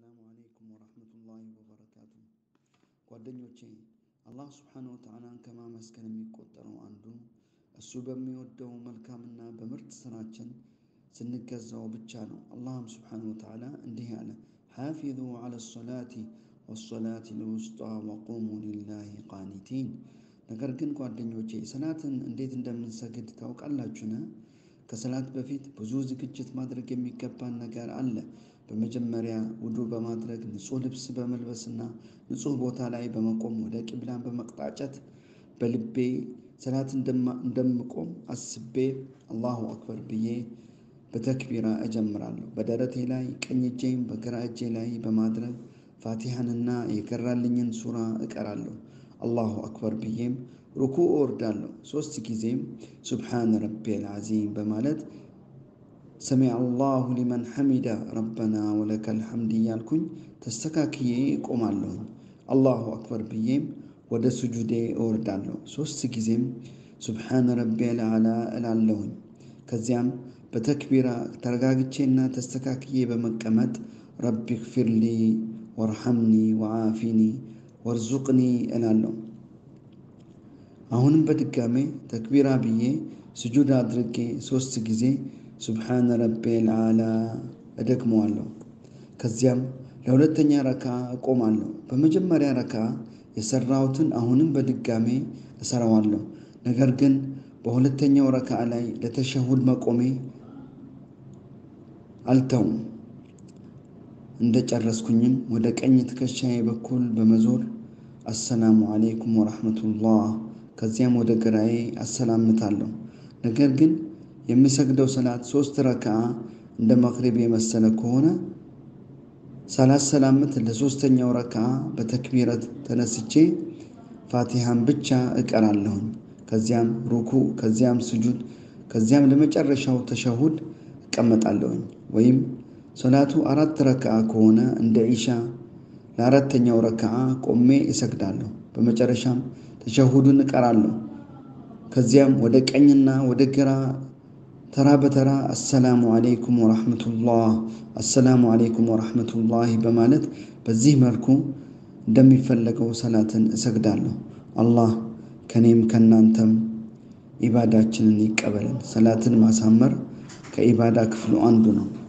السلام عليكم ورحمة الله وبركاته. ጓደኞቼ አላህ Subhanahu Wa Ta'ala ከማመስገን የሚቆጠረው አንዱ እሱ በሚወደው መልካምና በምርጥ ስራችን ስንገዛው ብቻ ነው። አላህም Subhanahu Wa Ta'ala እንዲህ አለ፣ ሐፊዙ ዐለ ሶላቲ ወሶላቲ ልውስጧ ወቁሙ ሊላሂ ቃኒቲን። ነገር ግን ጓደኞቼ ሰላትን እንዴት እንደምንሰግድ ታውቃላችሁን? ከሰላት በፊት ብዙ ዝግጅት ማድረግ የሚገባን ነገር አለ። በመጀመሪያ ውዱ በማድረግ ንጹህ ልብስ በመልበስና ንጹህ ቦታ ላይ በመቆም ወደ ቂብላን በመቅጣጨት በልቤ ሰላት እንደምቆም አስቤ አላሁ አክበር ብዬ በተክቢራ እጀምራለሁ። በደረቴ ላይ ቀኝ እጄን በግራ እጄ ላይ በማድረግ ፋቲሃንና የቀራልኝን ሱራ እቀራለሁ። አላሁ አክበር ብዬም ሩኩዕ እወርዳለሁ። 3 ጊዜም ሱብሓነ ረቢየል ዐዚም በማለት ሰሚዐ አላሁ ሊመን ሐሚዳ ረበና ወለከል ሐምድ እያልኩኝ ተስተካክዬ እቆማለሁ። አላሁ አክበር ብዬም ወደ ሱጁዴ እወርዳለሁ። 3 ጊዜም ሱብሓነ ረቢየል አዕላ እላለሁኝ። ከዚያም በተክቢራ ተረጋግቼና ተስተካክዬ በመቀመጥ ረቢ ግፊርሊ ወርሐምኒ ወዓፊኒ ወርዙቅኒ እላለሁ። አሁንም በድጋሜ ተክቢራ ብዬ ስጁድ አድርጌ 3 ጊዜ ሱብሓነ ረቢየል አዕላ እደግመዋለሁ። ከዚያም ለሁለተኛ ረካ እቆማለሁ። በመጀመሪያ ረካ የሰራሁትን አሁንም በድጋሜ እሰራዋለሁ። ነገር ግን በሁለተኛው ረካ ላይ ለተሸሁድ መቆሜ አልተውም። እንደጨረስኩኝም ወደ ቀኝ ትከሻዬ በኩል በመዞር አሰላሙ አለይኩም ወራህመቱላህ፣ ከዚያም ወደ ግራዬ አሰላምታለሁ። ነገር ግን የሚሰግደው ሰላት 3 ረክዓ እንደ መግሪብ የመሰለ ከሆነ ሳላሰላምት ለሶስተኛው ረክዓ በተክቢረት ተነስቼ ፋቲሃን ብቻ እቀራለሁኝ። ከዚያም ሩኩዕ፣ ከዚያም ስጁድ፣ ከዚያም ለመጨረሻው ተሸሁድ እቀመጣለሁኝ። ወይም ሶላቱ 4 ረክዓ ከሆነ እንደ ኢሻ ለአራተኛው ረክዓ ቆሜ እሰግዳለሁ። በመጨረሻም ተሸሁዱን እቀራለሁ። ከዚያም ወደ ቀኝና ወደ ግራ ተራ በተራ አሰላሙ አለይኩም ወራህመቱላህ፣ አሰላሙ አለይኩም ወራህመቱላህ በማለት በዚህ መልኩ እንደሚፈለገው ሰላትን እሰግዳለሁ። አላህ ከኔም ከናንተም ኢባዳችንን ይቀበልን። ሰላትን ማሳመር ከኢባዳ ክፍሉ አንዱ ነው።